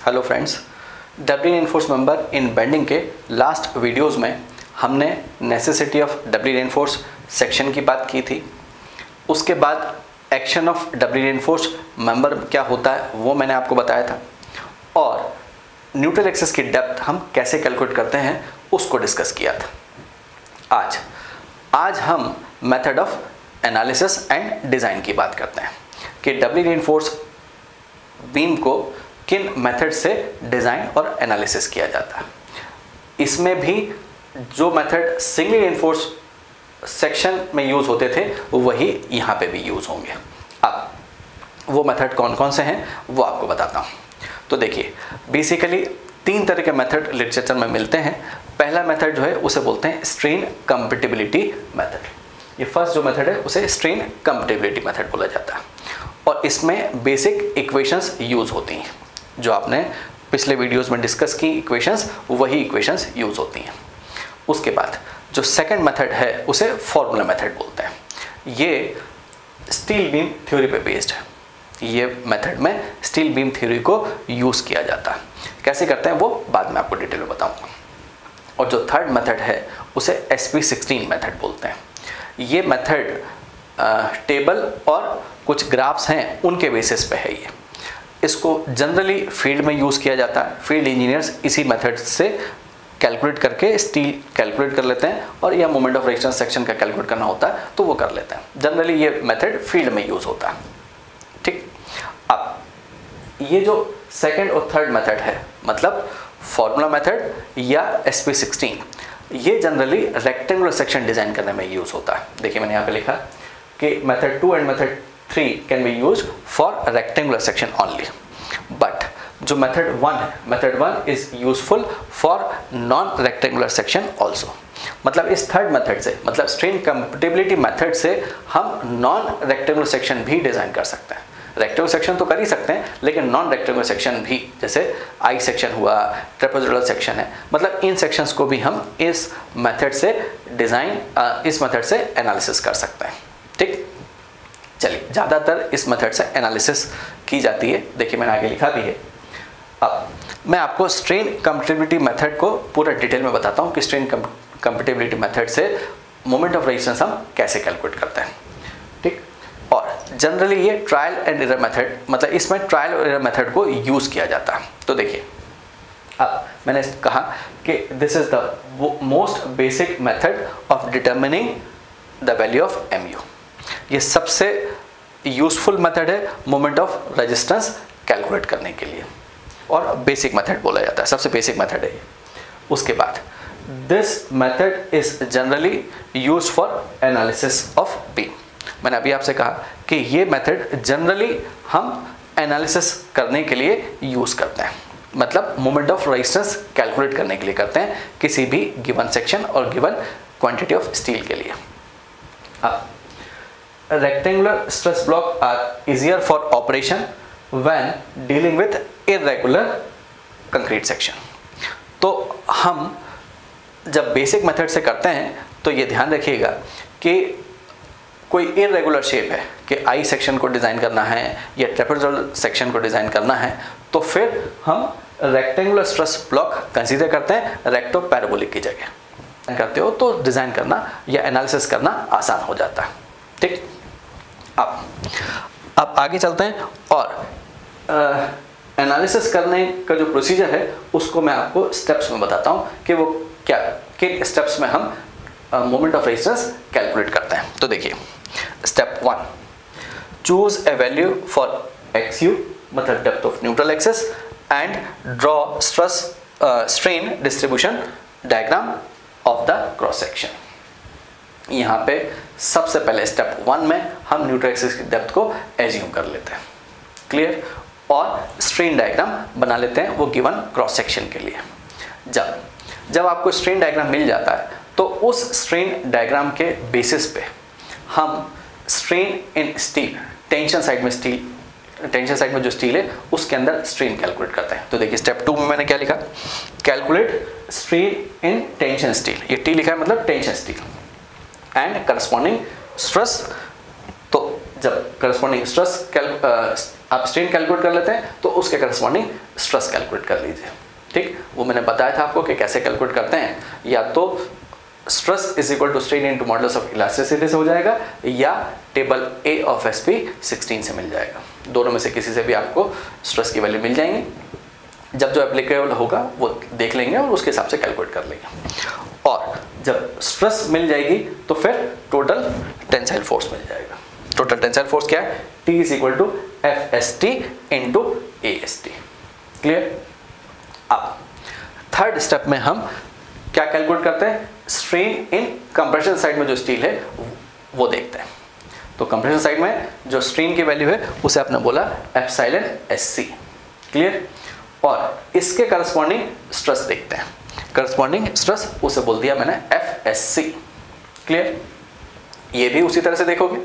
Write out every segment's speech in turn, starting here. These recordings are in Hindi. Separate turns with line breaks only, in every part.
Hello friends, doubly reinforce member in bending के लास्ट वीडियोस में हमने necessity of doubly reinforce section की बात की थी। उसके बाद action of doubly reinforce member क्या होता है वो मैंने आपको बताया था, और न्यूट्रल एक्सिस की डेप्थ हम कैसे कैलकुलेट करते हैं उसको डिस्कस किया था। आज हम method of analysis and design की बात करते हैं कि डबली रेनफोर्स बीम को किन मेथड से डिज़ाइन और एनालिसिस किया जाता है। इसमें भी जो मेथड सिंगल रेनफोर्स सेक्शन में यूज़ होते थे वही यहाँ पे भी यूज़ होंगे। अब वो मेथड कौन कौन से हैं वो आपको बताता हूँ। तो देखिए, बेसिकली 3 तरह के मेथड लिटरेचर में मिलते हैं। पहला मेथड जो है उसे बोलते हैं स्ट्रेन कंपैटिबिलिटी मेथड। ये फर्स्ट जो मेथड है उसे स्ट्रेन कंपैटिबिलिटी मेथड बोला जाता है, और इसमें बेसिक इक्वेशंस यूज़ होती हैं। जो आपने पिछले वीडियोस में डिस्कस की इक्वेशंस, वही इक्वेशंस यूज़ होती हैं। उसके बाद जो सेकंड मेथड है उसे फॉर्मूला मेथड बोलते हैं। ये स्टील बीम थ्योरी पे बेस्ड है। ये मेथड में स्टील बीम थ्योरी को यूज़ किया जाता है। कैसे करते हैं वो बाद में आपको डिटेल में बताऊंगा। और जो थर्ड मेथड है उसे SP16 मेथड बोलते हैं। ये मेथड टेबल और कुछ ग्राफ्स हैं उनके बेसिस पे है। ये इसको जनरली फील्ड में यूज़ किया जाता है। फील्ड इंजीनियर्स इसी मेथड से कैलकुलेट करके स्टील कैलकुलेट कर लेते हैं, और या मोमेंट ऑफ रेजिस्टेंस सेक्शन का कैलकुलेट करना होता है तो वो कर लेते हैं। जनरली ये मेथड फील्ड में यूज़ होता है। ठीक, अब ये जो सेकंड और थर्ड मेथड है, मतलब फॉर्मूला मेथड या SP16, ये जनरली रेक्टेंगुलर सेक्शन डिज़ाइन करने में यूज़ होता है। देखिए, मैंने यहाँ पे लिखा कि method 2 and method 3 can be use for rectangular section only, but जो मेथड 1 है, method 1 is useful for non rectangular section also. मतलब इस थर्ड मेथड से, मतलब स्ट्रेन कंपैटिबिलिटी मेथड से हम नॉन रेक्टेंगुलर सेक्शन भी डिज़ाइन कर सकते हैं। रेक्टेंगुलर सेक्शन तो कर ही सकते हैं, लेकिन नॉन रेक्टेंगुलर सेक्शन भी, जैसे आई सेक्शन हुआ, ट्रेपेजोइडल सेक्शन है, मतलब इन सेक्शंस को भी हम इस मेथड से डिज़ाइन, इस मेथड से एनालिसिस कर सकते हैं। ठीक, चलिए, ज़्यादातर इस मेथड से एनालिसिस की जाती है। देखिए, मैंने आगे लिखा भी है। अब मैं आपको स्ट्रेन कंपैटिबिलिटी मेथड को पूरा डिटेल में बताता हूँ कि स्ट्रेन कंपैटिबिलिटी मेथड से मोमेंट ऑफ रेजिस्टेंस हम कैसे कैलकुलेट करते हैं। ठीक, और जनरली ये ट्रायल एंड एरर मेथड, मतलब इसमें ट्रायल और एरर मेथड को यूज़ किया जाता है। तो देखिए, अब मैंने कहा कि this is the most basic method of determining the value of MU। ये सबसे यूजफुल मेथड है मोमेंट ऑफ रेजिस्टेंस कैलकुलेट करने के लिए, और बेसिक मेथड बोला जाता है, सबसे बेसिक मेथड है ये। उसके बाद this method is generally use for analysis of beam. मैंने अभी आपसे कहा कि ये मेथड जनरली हम एनालिसिस करने के लिए यूज करते हैं, मतलब मोमेंट ऑफ रेजिस्टेंस कैलकुलेट करने के लिए करते हैं किसी भी गिवन सेक्शन और गिवन क्वांटिटी ऑफ स्टील के लिए। Rectangular stress block are easier for operation when dealing with irregular concrete section। तो हम जब बेसिक मेथड से करते हैं तो ये ध्यान रखिएगा कि कोई इरेगुलर शेप है कि आई सेक्शन को डिज़ाइन करना है या ट्रेपेजोइडल सेक्शन को डिज़ाइन करना है, तो फिर हम रेक्टेंगुलर स्ट्रेस ब्लॉक कंसीडर करते हैं रेक्टो पैराबोलिक की जगह। करते हो तो डिज़ाइन करना या एनालिसिस करना आसान हो जाता है। ठीक, अब आगे चलते हैं, और एनालिसिस करने का जो प्रोसीजर है उसको मैं आपको स्टेप्स में बताता हूँ कि वो क्या, किन स्टेप्स में हम मोमेंट ऑफ रेजिस्टेंस कैलकुलेट करते हैं। तो देखिए, step 1, choose a value for XU, मतलब depth of neutral axis, and draw stress strain distribution diagram of the cross section. यहाँ पे सबसे पहले स्टेप 1 में हम न्यूट्रल एक्सिस की डेप्थ को एज्यूम कर लेते हैं, क्लियर, और स्ट्रेन डायग्राम बना लेते हैं वो गिवन क्रॉस सेक्शन के लिए। जब आपको स्ट्रेन डायग्राम मिल जाता है तो उस स्ट्रेन डायग्राम के बेसिस पे हम strain in steel, tension side में जो स्टील है उसके अंदर स्ट्रेन कैलकुलेट करते हैं। तो देखिए, स्टेप 2 में मैंने क्या लिखा, calculate strain in tension steel. ये T लिखा है, मतलब tension steel, and corresponding stress. तो जब करस्पॉन्डिंग स्ट्रेस आप स्ट्रेन कैलकुलेट कर लेते हैं तो उसके करस्पॉन्डिंग स्ट्रेस कैलकुलेट कर लीजिए। ठीक, वो मैंने बताया था आपको कि कैसे कैलकुलेट करते हैं, या तो stress is equal to strain into modulus of elasticity से हो जाएगा, या टेबल ए ऑफ एसपी 16 से मिल जाएगा। दोनों में से किसी से भी आपको स्ट्रेस की वैल्यू मिल जाएंगी। जब जो एप्लीकेबल होगा वो देख लेंगे और उसके हिसाब से कैलकुलेट कर लेंगे। और जब स्ट्रेस मिल जाएगी तो फिर टोटल टेंसाइल फोर्स मिल जाएगा। टोटल टेंसाइल फोर्स क्या है? T is equal to FST into AST। Clear? अब थर्ड स्टेप में हम क्या कैलकुलेट करते हैं? स्ट्रेन इन कंप्रेशन साइड में जो स्टील है वो देखते हैं। तो कंप्रेशन साइड में जो स्ट्रेन की वैल्यू है उसे आपने बोला एप्सिलॉन SC। क्लियर? और इसके करस्पॉन्डिंग स्ट्रेस देखते हैं। करस्पॉन्डिंग स्ट्रेस उसे बोल दिया मैंने FSC। क्लियर? ये भी उसी तरह से देखोगे,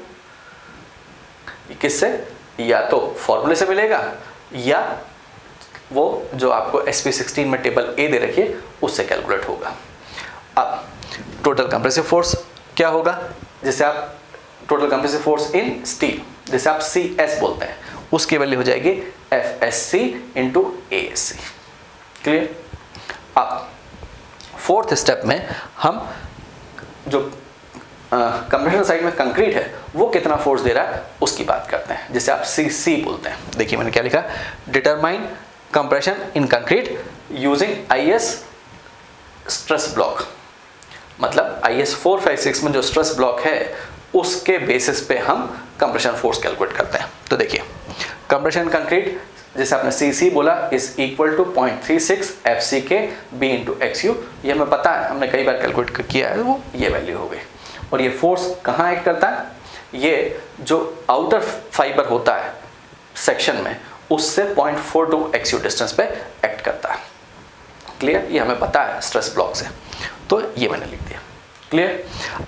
किससे? या तो फॉर्मूले से मिलेगा, या वो जो आपको SP16 में टेबल ए दे रखी है उससे कैलकुलेट होगा। अब टोटल कंप्रेसिव फोर्स क्या होगा, जिसे आप total compressive force in steel, जिसे आप CS बोलते हैं, उसकी वैल्यू हो जाएगी FSC इंटू ASC। क्लियर? अब फोर्थ स्टेप में हम जो कंप्रेशन साइड में कंक्रीट है वो कितना फोर्स दे रहा है उसकी बात करते हैं, जिसे आप CC बोलते हैं। देखिए मैंने क्या लिखा, determine compression in concrete using IS stress block. मतलब IS 456 में जो स्ट्रेस ब्लॉक है उसके बेसिस पे हम कंप्रेशन फोर्स कैलकुलेट करते हैं। तो देखिए कंप्रेशन कंक्रीट जैसे आपने CC बोला is equal to 0.36 FCK B into XU। ये हमें पता है, हमने कई बार कैलकुलेट किया है, वो ये वैल्यू हो गई। और ये फोर्स कहाँ एक्ट करता है? ये जो आउटर फाइबर होता है सेक्शन में उससे 0.42 XU डिस्टेंस पे एक्ट करता है। क्लियर? ये हमें पता है स्ट्रेस ब्लॉक से, तो ये मैंने लिख दिया। क्लियर?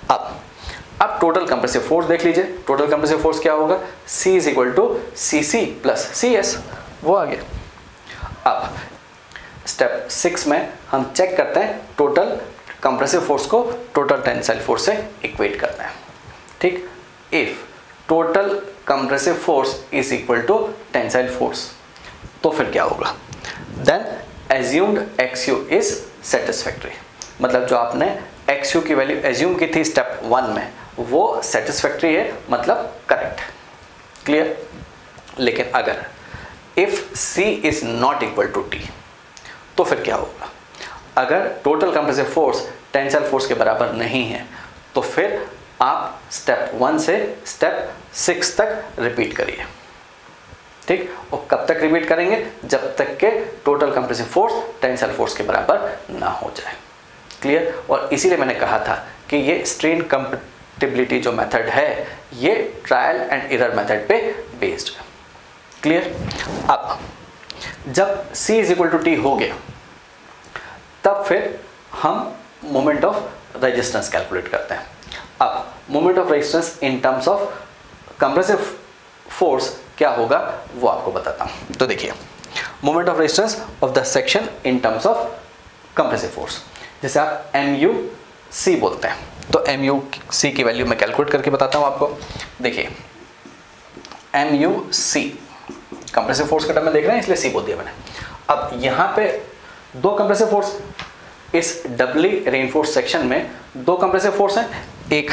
अब टोटल कंप्रेसिव फोर्स देख लीजिए। टोटल कंप्रेसिव फोर्स क्या होगा? C is equal to CC plus CS, वो आ गया। अब स्टेप 6 में हम चेक करते हैं टोटल कंप्रेसिव फोर्स को टोटल टेंसाइल फोर्स से इक्वेट करते हैं। ठीक? If total compressive force is equal to tensile force, तो फिर क्या होगा? Then assumed XU is satisfactory. मतलब जो आपने XU की वैल्यू एज्यूम की थी स्टेप 1 में वो सेटिस्फैक्ट्री है, मतलब करेक्ट। क्लियर? लेकिन अगर if C is not equal to T, तो फिर क्या होगा? अगर total compressive force tensile force के बराबर नहीं है तो फिर आप स्टेप 1 से स्टेप 6 तक रिपीट करिए। ठीक? और कब तक रिपीट करेंगे? जब तक के total compressive force tensile force के बराबर ना हो जाए। क्लियर? और इसीलिए मैंने कहा था कि ये स्ट्रेन कंपैटिबिलिटी जो मेथड है ये ट्रायल एंड एरर मेथड पे बेस्ड है। क्लियर? अब जब C is equal to T हो गया तब फिर हम मोमेंट ऑफ रेजिस्टेंस कैलकुलेट करते हैं। अब moment of resistance in terms of compressive force क्या होगा वो आपको बताता हूं। तो देखिए moment of resistance of the section in terms of compressive force, जैसे आप MUC बोलते हैं। तो MUC की वैल्यू मैं कैलकुलेट करके बताता हूं आपको। देखिए MUC कंप्रेसिव फोर्स का टर्म में देख रहे हैं इसलिए C बोल दिया मैंने। अब यहाँ पे दो कंप्रेसिव फोर्स, इस डबली रेनफोर्स सेक्शन में दो कंप्रेसिव फोर्स हैं, एक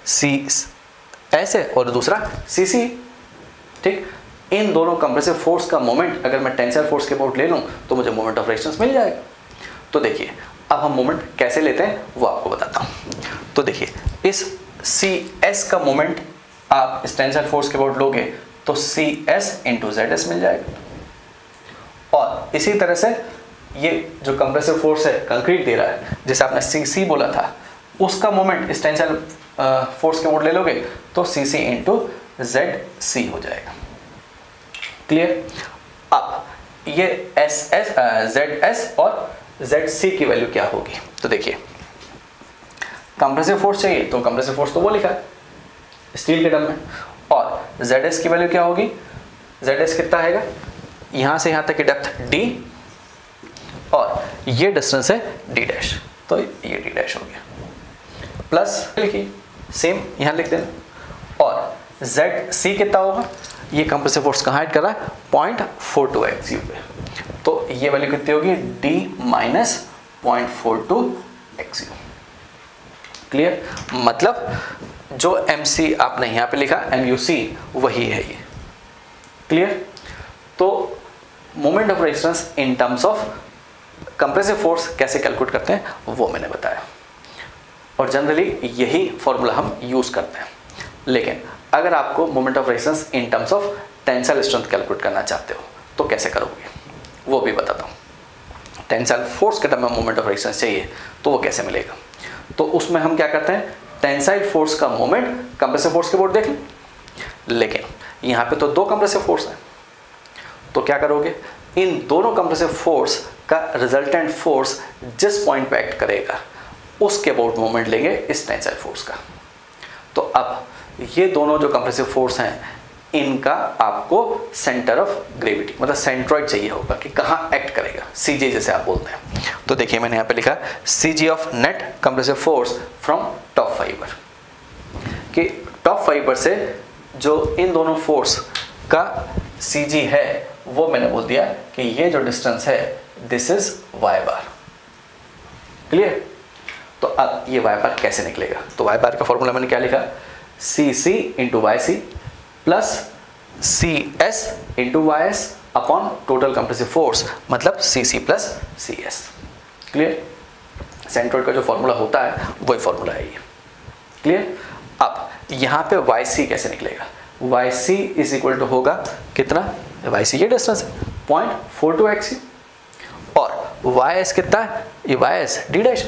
CS है और दूसरा CC। ठीक? इन दोनों कंप्रेसिव फोर्स का मोमेंट अगर मैं टेंसाइल फोर्स के अबाउट ले लूँ तो मुझे मोमेंट ऑफ रेजिस्टेंस मिल जाएगा। तो देखिए अब हम मोमेंट कैसे लेते हैं वो आपको बताता हूँ। तो देखिए इस CS का मोमेंट आप इस टेंसाइल फोर्स के अबाउट लोगे तो CS इंटू ZS मिल जाएगा। और इसी तरह से ये जो कंप्रेसिव फोर्स है कंक्रीट दे रहा है, जैसे आपने CC बोला था, उसका मोमेंट इस टेंसाइल फोर्स के मोड ले लोगे तो CC इंटू ZC हो जाएगा। क्लियर? अब ये ZS और ZC की वैल्यू क्या होगी? तो देखिए कंप्रेसिव फोर्स चाहिए तो कंप्रेसिव फोर्स तो वो लिखा है स्टील के टर्म में, और ZS की वैल्यू क्या होगी? ZS कितना आएगा? यहाँ से यहाँ तक की डेप्थ D और ये डिस्टेंस है D डैश, तो ये D डैश हो गया। प्लस लिखिए सेम यहाँ लिख देना, और ZC कितना होगा, ये कंप्रेसिव फोर्स कहाँ ऐड कर रहा है, 0.42 XU पे, तो ये वैल्यू कितनी होगी, D माइनस 0.42 XU। क्लियर, मतलब जो MC आपने यहाँ पे लिखा MUC वही है ये। क्लियर, तो moment of resistance in terms of compressive force कैसे कैलकुलेट करते हैं वो मैंने बताया, और जनरली यही फॉर्मूला हम यूज करते हैं। लेकिन अगर आपको moment of resistance in terms of tensile strength calculate करना चाहते हो तो कैसे करोगे वो भी बताता हूँ। टेंसाइल फोर्स के टर्म में मोमेंट ऑफ रेजिस्टेंस चाहिए तो वो कैसे मिलेगा, तो उसमें हम क्या करते हैं, टेंसाइल फोर्स का मोमेंट कंप्रेसिव फोर्स के बोर्ड देख लें, लेकिन यहाँ पे तो दो कंप्रेसिव फोर्स हैं, तो क्या करोगे, इन दोनों कंप्रेसिव फोर्स का रिजल्टेंट फोर्स जिस पॉइंट पे एक्ट करेगा उसके अबाउट मोमेंट लेंगे इस टेंसाइल फोर्स का। तो अब ये दोनों जो कंप्रेसिव फोर्स हैं इनका आपको सेंटर ऑफ ग्रेविटी मतलब सेंट्रॉइड चाहिए होगा कि कहाँ एक्ट करेगा, CG जैसे आप बोलते हैं। तो देखिए मैंने यहाँ पे लिखा CG of net compressive force from top fibre, कि टॉप फाइबर से जो इन दोनों फोर्स का CG है वो मैंने बोल दिया कि ये जो डिस्टेंस है this is y bar. Clear, तो अब ये y बार कैसे निकलेगा, तो y बार का फॉर्मूला मैंने क्या लिखा, CC into YC plus CS into YS upon total compressive force मतलब CC plus CS। Clear, centroid का जो फॉर्मूला होता है वही फॉर्मूला है ये। क्लियर, अब यहाँ पे YC कैसे निकलेगा, YC इज इक्वल टू होगा कितना, YC ये डिस्टेंस है 0.42 XU और YS कितना है, ये YS D डैश।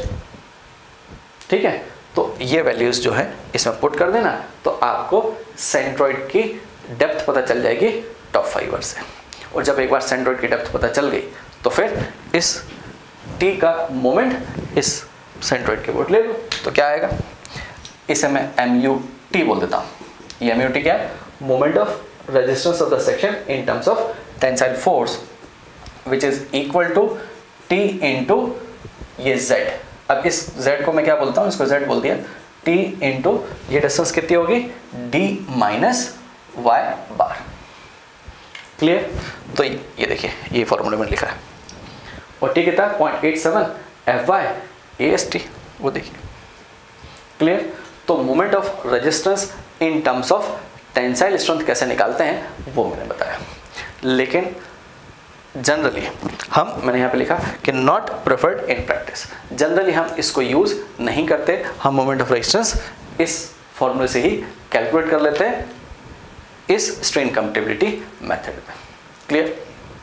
ठीक है, तो ये वैल्यूज जो है इसमें पुट कर देना तो आपको सेंट्रॉइड की डेप्थ पता चल जाएगी टॉप फाइबर से, और जब एक बार सेंट्रॉइड की डेप्थ पता चल गई तो फिर इस T का मोमेंट इस सेंट्रॉइड के बोर्ड ले लो तो क्या आएगा, इसे मैं MUT बोल देता हूँ। ये MUT क्या है, moment of resistance of the section in terms of tensile force which is equal to T into ये Z। अब इस Z को मैं क्या बोलता हूँ, इसको Z बोल दिया, T इंटू ये डिस्टेंस कितनी होगी, D minus Y bar. Clear, तो ये देखिए ये फॉर्मूला मैंने लिखा है, और T कितना 0.87 FY AST, वो देखिए। क्लियर, तो moment of resistance in terms of tensile strength कैसे निकालते हैं वो मैंने बताया, लेकिन जनरली मैंने यहाँ पे लिखा कि not preferred in practice, generally हम इसको यूज नहीं करते, हम मोमेंट ऑफ रेजिस्टेंस इस फॉर्मूले से ही कैलकुलेट कर लेते हैं इस स्ट्रेन कंपैटिबिलिटी मेथड में। क्लियर,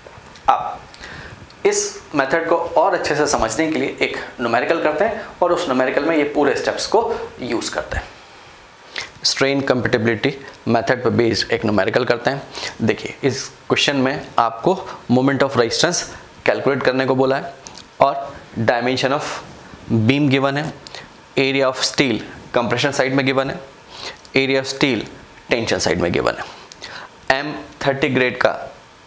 अब इस मेथड को और अच्छे से समझने के लिए एक न्यूमेरिकल करते हैं और उस न्यूमेरिकल में ये पूरे स्टेप्स को यूज करते हैं। स्ट्रेन कंपैटिबिलिटी मेथड पर बेस्ड एक न्यूमेरिकल करते हैं। देखिए इस क्वेश्चन में आपको मोमेंट ऑफ रेजिस्टेंस कैलकुलेट करने को बोला है और डायमेंशन ऑफ बीम गिवन है, area of steel compression side में गिवन है, area of steel tension side में गिवन है, M30 ग्रेड का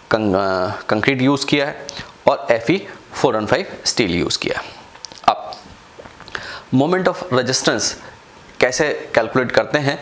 कंक्रीट यूज किया है और Fe415 स्टील यूज किया है। अब मोमेंट ऑफ रेजिस्टेंस कैसे कैलकुलेट करते हैं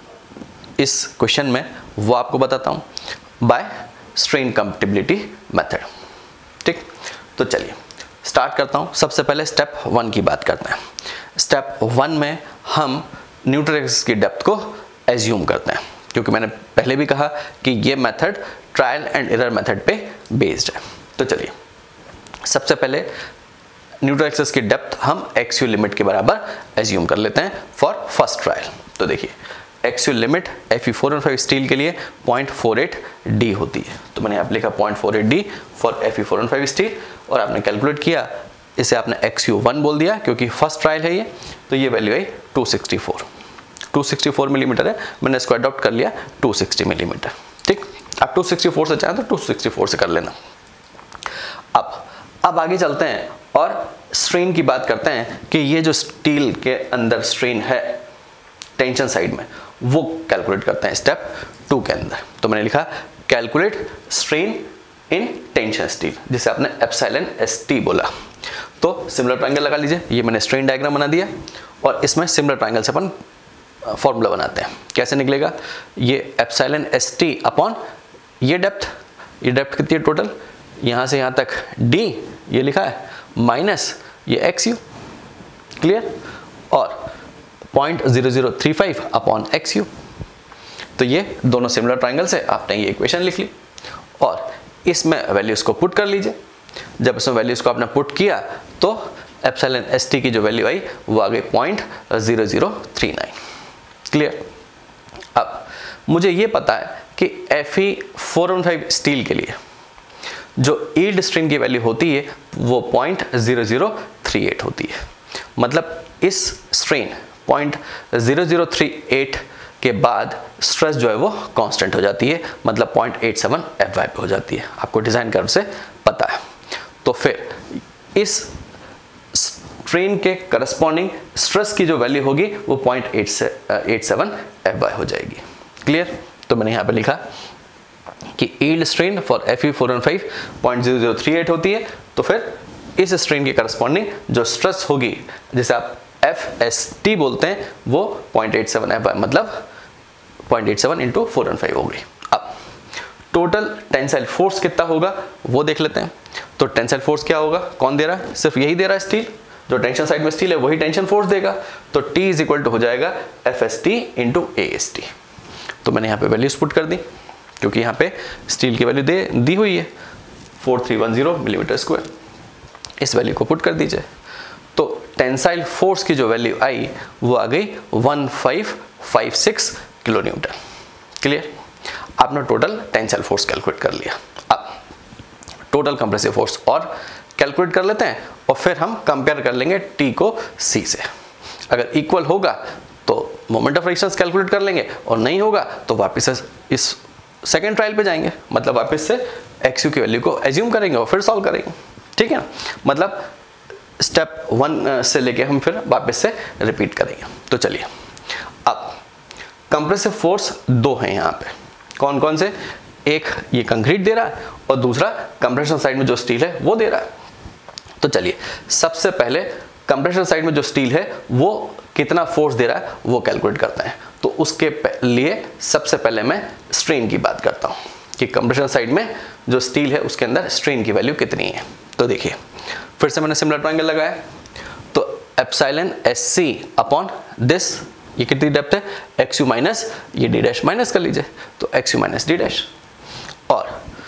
इस क्वेश्चन में वो आपको बताता हूं बाय स्ट्रेन कंपैटिबिलिटी मेथड। ठीक, तो चलिए स्टार्ट करता हूं। सबसे पहले स्टेप 1 की बात करते हैं। स्टेप 1 में हम न्यूट्रल एक्सिस की डेप्थ को एज्यूम करते हैं, क्योंकि मैंने पहले भी कहा कि ये method trial and error method पे बेस्ड है। तो चलिए सबसे पहले न्यूट्रल एक्सिस की डेप्थ हम XU लिमिट के बराबर एज्यूम कर लेते हैं फॉर फर्स्ट ट्रायल। तो देखिए XU लिमिट Fe415 स्टील के लिए 0.48 D होती है, तो मैंने यहाँ पे लिखा 0.48 D फॉर Fe415 स्टील और आपने कैलकुलेट किया, इसे आपने XU1 बोल दिया क्योंकि फर्स्ट ट्रायल है ये, तो ये वैल्यू आई 264 मिलीमीटर है, मैंने इसको अडॉप्ट कर लिया 260 मिलीमीटर। ठीक, आप 264 से चाहें तो 264 से कर लेना। अब आगे चलते हैं और स्ट्रेन की बात करते हैं कि ये जो स्टील के अंदर स्ट्रेन है टेंशन साइड में वो कैलकुलेट करते हैं स्टेप 2 के अंदर। तो मैंने लिखा calculate strain in tension steel, जिसे आपने एप्सिलॉन ST बोला। तो सिमिलर ट्रायंगल लगा लीजिए, ये मैंने स्ट्रेन डायग्राम बना दिया और इसमें सिमिलर ट्रायंगल से अपन फॉर्मूला बनाते हैं। कैसे निकलेगा, ये एप्सिलॉन एस टी अपॉन ये डेप्थ कितनी है टोटल, यहाँ से यहाँ तक d ये लिखा है, माइनस ये एक्स यू, क्लियर, और 0.0035 अपॉन एक्स यू। तो ये दोनों सिमिलर ट्राइंगल से आपने ये इक्वेशन लिख ली और इसमें वैल्यूज को पुट कर लीजिए। जब इसमें वैल्यूज को आपने पुट किया तो एप्सिलॉन एस टी की जो वैल्यू आई वो आ गई 0.0039, क्लियर। अब मुझे ये पता है कि Fe415 स्टील के लिए जो यील्ड स्ट्रेन की वैल्यू होती है वो 0.0038 होती है। मतलब इस स्ट्रेन 0.0038 के बाद स्ट्रेस जो है वो कांस्टेंट हो जाती है, मतलब 0.87 Fy पे हो जाती है, आपको डिजाइन कर्व से पता है। तो फिर इस स्ट्रेन के करस्पॉन्डिंग स्ट्रेस की जो वैल्यू होगी वो 0.87 Fy हो जाएगी, क्लियर। तो मैंने यहाँ पे लिखा कि यील्ड स्ट्रेन फॉर Fe415 0.0038 होती है, तो फिर इस स्ट्रेन के करस्पॉन्डिंग जो स्ट्रेस होगी जिसे आप FST बोलते हैं वो 0.87 Fy, मतलब 0.87 इंटू 415 हो गई। अब टोटल टेंसाइल फोर्स कितना होगा वो देख लेते हैं। तो टेंसाइल फोर्स क्या होगा, कौन दे रहा है, सिर्फ यही दे रहा है स्टील, जो टेंशन साइड में स्टील है वही टेंशन फोर्स देगा। तो T इज इक्वल टू हो जाएगा FST इंटू AST। तो मैंने यहाँ पे वैल्यूज पुट कर दी क्योंकि यहाँ पे स्टील की वैल्यू दी हुई है 4310 मिलीमीटर स्क्वायर, इस वैल्यू को पुट कर दीजिए। तो टेंसाइल फोर्स की जो वैल्यू आई वो आ गई 1556 किलो न्यूटन, क्लियर। आपने टोटल टेंसाइल फोर्स कैलकुलेट कर लिया। अब टोटल कंप्रेसिव फोर्स और कैलकुलेट कर लेते हैं और फिर हम कंपेयर कर लेंगे T को C से। अगर इक्वल होगा तो मोमेंट ऑफ रेजिस्टेंस कैलकुलेट कर लेंगे और नहीं होगा तो वापस इस सेकेंड ट्रायल पे जाएंगे, मतलब वापस से XU की वैल्यू को एज्यूम करेंगे और फिर सॉल्व करेंगे, ठीक है ना। मतलब स्टेप 1 से लेके हम फिर वापस से रिपीट करेंगे। तो चलिए, अब कंप्रेसिव फोर्स दो हैं यहाँ पे, कौन कौन से, एक ये कंक्रीट दे रहा है और दूसरा कंप्रेशन साइड में जो स्टील है वो दे रहा है। तो चलिए सबसे पहले कंप्रेशन साइड में जो स्टील है वो कितना फोर्स दे रहा है वो कैलकुलेट करते हैं। तो उसके लिए सबसे पहले मैं स्ट्रेन की बात करता हूँ कि कंप्रेशन साइड में जो स्टील है उसके अंदर स्ट्रेन की वैल्यू कितनी है। तो देखिए फिर से मैंने सिमिलर ट्रायंगल लगाया, तो एप्सिलॉन SC अपॉन दिस, ये कितनी डेप्थ है, XU माइनस ये D डैश माइनस कर लीजिए, तो XU माइनस D डैश, और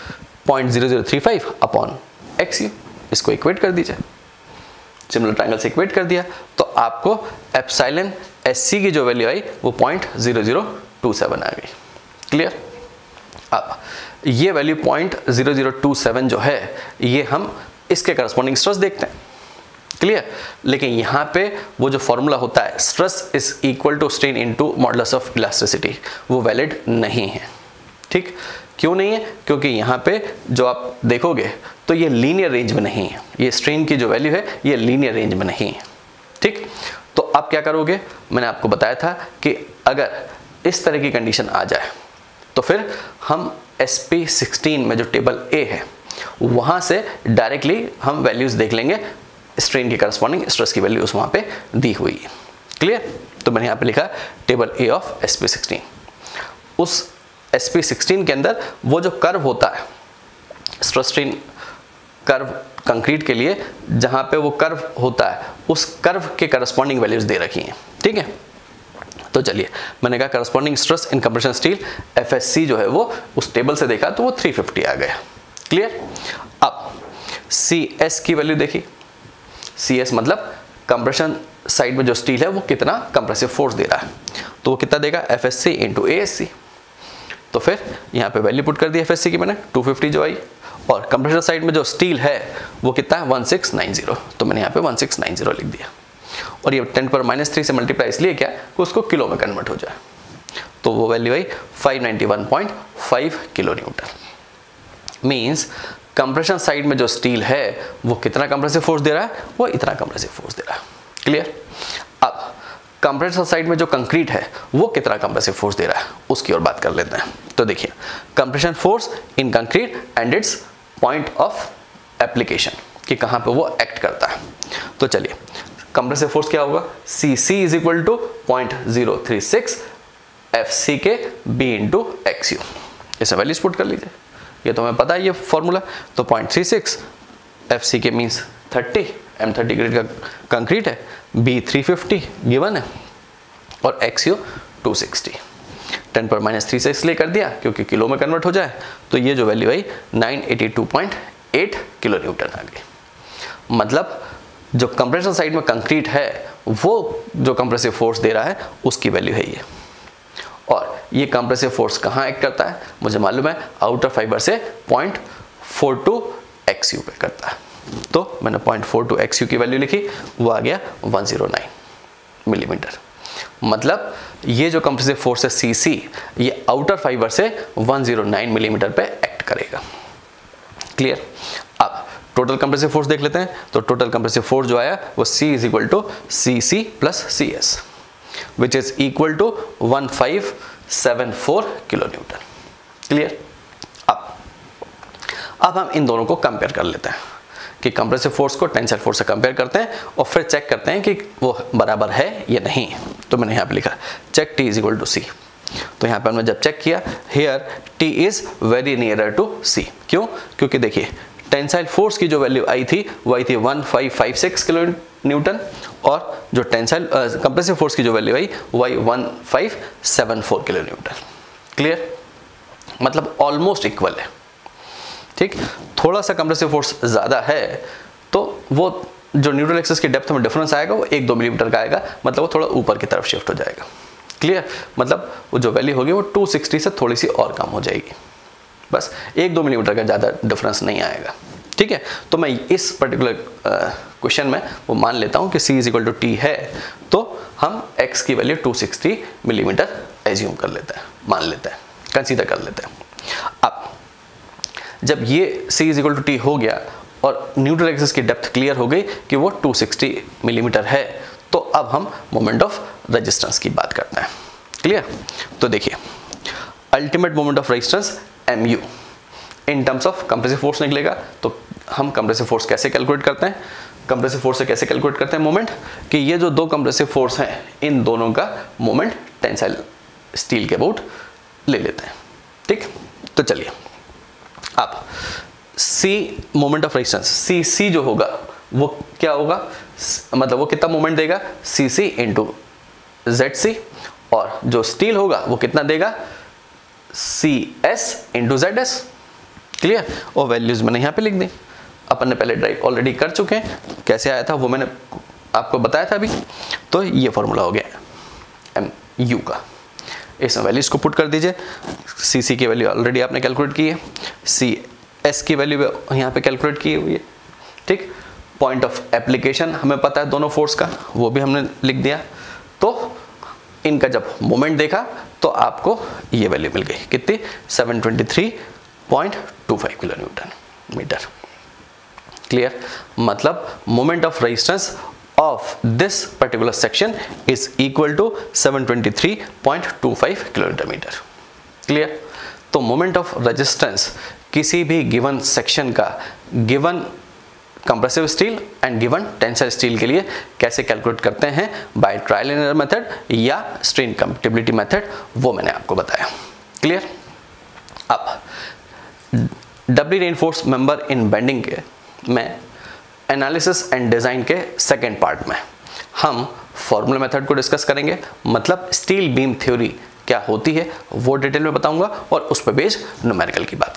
0.0035 अपॉन XU, इसको इक्वेट कर दीजिए, सिमिलर ट्रायंगल से इक्वेट कर दिया तो आपको एप्सिलॉन SC की जो वैल्यू आई वो 0.0027 आ गई, क्लियर। अब ये वैल्यू 0.0027 जो है ये हम इसके करस्पॉन्डिंग स्ट्रेस देखते हैं, क्लियर। लेकिन यहाँ पे वो जो फॉर्मूला होता है stress is equal to strain into modulus of elasticity, वो वैलिड नहीं है, ठीक। क्यों नहीं है, क्योंकि यहाँ पे जो आप देखोगे तो ये लीनियर रेंज में नहीं है, ये स्ट्रेन की जो वैल्यू है ये लीनियर रेंज में नहीं है, ठीक। तो आप क्या करोगे, मैंने आपको बताया था कि अगर इस तरह की कंडीशन आ जाए तो फिर हम SP16 में जो टेबल A है वहां से डायरेक्टली हम वैल्यूज देख लेंगे, स्ट्रेन की करस्पॉन्डिंग स्ट्रेस की वैल्यूज वहां पे दी हुई है, क्लियर। तो मैंने यहाँ पे लिखा टेबल A ऑफ SP16। उस SP16 के अंदर वो जो कर्व होता है स्ट्रेस स्ट्रेन कर्व कंक्रीट के लिए, जहां पे वो कर्व होता है उस कर्व के करस्पॉन्डिंग वैल्यूज दे रखी हैं, ठीक है। तो चलिए मैंने कहा corresponding stress in compression steel FSC जो है वो उस टेबल से देखा तो वो 350 आ गया, क्लियर। अब CS की वैल्यू देखी, CS मतलब कंप्रेशन साइड में जो स्टील है वो कितना कंप्रेसिव फोर्स दे रहा है, तो वो कितना देगा FSC इंटू ASC। तो फिर यहाँ पे वैल्यू पुट कर दी FSC की मैंने 250 जो आई, और कंप्रेशन साइड में जो स्टील है वो कितना है 1690, तो मैंने यहाँ पे 1690 लिख दिया। और ये 10⁻³ से मल्टीप्लाई इसलिए क्या कि उसको किलो में कन्वर्ट हो जाए, तो वो वैल्यू आई 591.5 kilo newton. Means compression side में जो स्टील है वो कितना कंप्रेसिव फोर्स दे रहा है, वो इतना कंप्रेसिव फोर्स दे रहा है, क्लियर। अब कंप्रेशन साइड में जो कंक्रीट है वो कितना कंप्रेसिव फोर्स दे रहा है उसकी और बात कर लेते हैं। तो देखिए compression force in concrete and its point of application कि कहाँ पे वो एक्ट करता है। तो चलिए कंप्रेसिव फोर्स क्या होगा, CC is equal to 0.036 FC K B into XU। इसे वैल्यूज पुट कर लीजिए, ये तो हमें पता है ये फॉर्मूला। तो 0.36 FC K means 30, M30 grade का कंक्रीट है, B 350 गिवन है और XU 260। 10 पर -3 से इसलिए कर दिया क्योंकि किलो में कन्वर्ट हो जाए, तो ये जो वैल्यू आई 982.8 किलो न्यूटन आ गई। मतलब जो कंप्रेशन साइड में कंक्रीट है वो जो कंप्रेसिव फोर्स दे रहा है उसकी वैल्यू है ये। और ये कंप्रेसिव फोर्स कहाँ एक्ट करता है, मुझे मालूम है आउटर फाइबर से 0.42 XU पे करता है। तो मैंने 0.42 XU की वैल्यू लिखी, वो आ गया 109 मिलीमीटर। मतलब ये जो कंप्रेसिव फोर्स है CC, ये आउटर फाइबर से 109 मिलीमीटर पे एक्ट करेगा। क्लियर। अब टोटल कंप्रेसिव फोर्स देख लेते हैं। तो टोटल कंप्रेसिव फोर्स जो आया वो C is equal to CC plus CS which is equal to 1574 kilo newton. Clear. अब हम इन दोनों को कंपेयर कर लेते हैं कि कंप्रेसिव फोर्स को टेंसाइल फोर्स से कंपेयर करते हैं और फिर चेक करते हैं कि वो बराबर है या नहीं। तो मैंने यहाँ पे लिखा check T is equal to C। तो यहाँ पे हमने जब चेक किया, here T is very nearer to C। क्यों? क्योंकि देखिए टेंसाइल फोर्स की जो वैल्यू आई थी वो आई थी 1556 किलो न्यूटन और जो टेंसाइल कंप्रेसिव फोर्स की जो वैल्यू आई वो आई 1574 किलो न्यूटन। क्लियर। मतलब ऑलमोस्ट इक्वल है। ठीक, थोड़ा सा कंप्रेसिव फोर्स ज़्यादा है तो वो जो न्यूट्रल एक्सिस की डेप्थ में डिफरेंस आएगा वो 1-2 मिलीमीटर का आएगा, मतलब वो थोड़ा ऊपर की तरफ शिफ्ट हो जाएगा। क्लियर। मतलब वो जो वैल्यू होगी वो 260 से थोड़ी सी और कम हो जाएगी, बस 1-2 मिलीमीटर का ज़्यादा डिफरेंस नहीं आएगा। ठीक है। तो मैं इस पर्टिकुलर क्वेश्चन में वो मान लेता हूँ कि C is equal to T है, तो हम X की वैल्यू 260 मिलीमीटर एज्यूम कर लेते हैं, मान लेते हैं, कंसीडर कर लेते हैं। अब जब ये C is equal to T हो गया और न्यूट्रल एक्सिस की डेप्थ क्लियर हो गई कि वो 260 मिलीमीटर है, तो अब हम मोमेंट ऑफ रेजिस्टेंस की बात करते हैं। क्लियर। तो देखिए ultimate moment of resistance MU in terms of compressive force निकलेगा। तो हम कंप्रेसिव फोर्स कैसे कैलकुलेट करते हैं, कंप्रेसिव फोर्स से कैसे कैलकुलेट करते हैं मोमेंट, कि ये जो दो कंप्रेसिव फोर्स हैं इन दोनों का मोमेंट टेंसाइल स्टील के अबाउट ले लेते हैं। ठीक। तो चलिए अब C moment of resistance CC जो होगा वो क्या होगा, मतलब वो कितना मोमेंट देगा CC इंटू ZC, और जो स्टील होगा वो कितना देगा CS इंटू ZS। क्लियर। और वैल्यूज मैंने यहाँ पे लिख दी, अपन ने पहले ड्राइव ऑलरेडी कर चुके हैं, कैसे आया था वो मैंने आपको बताया था अभी। तो ये फॉर्मूला हो गया MU का, इसमें वैल्यूज को पुट कर दीजिए। CC की वैल्यू ऑलरेडी आपने कैलकुलेट की है, CS की वैल्यू यहाँ पे कैलकुलेट की हुई है। ठीक। पॉइंट ऑफ एप्लीकेशन हमें पता है दोनों फोर्स का, वो भी हमने लिख दिया। तो इनका जब मोमेंट देखा तो आपको ये वैल्यू मिल गई, कितनी 723.25 किलो न्यूटन मीटर। क्लियर। मतलब moment of resistance of this particular section is equal to 723.25 kilometre metre. Clear. तो मोमेंट ऑफ रेजिस्टेंस किसी भी गिवन सेक्शन का given compressive steel and given tensile steel के लिए कैसे कैलकुलेट करते हैं, by trial and error method या स्ट्रेन कंपैटिबिलिटी मेथड, वो मैंने आपको बताया। क्लियर। अब doubly reinforce member in bending के में एनालिसिस एंड डिज़ाइन के सेकेंड पार्ट में हम फॉर्मूला मेथड को डिस्कस करेंगे, मतलब स्टील बीम थ्योरी क्या होती है वो डिटेल में बताऊंगा और उस पर बेस्ड न्यूमेरिकल की बात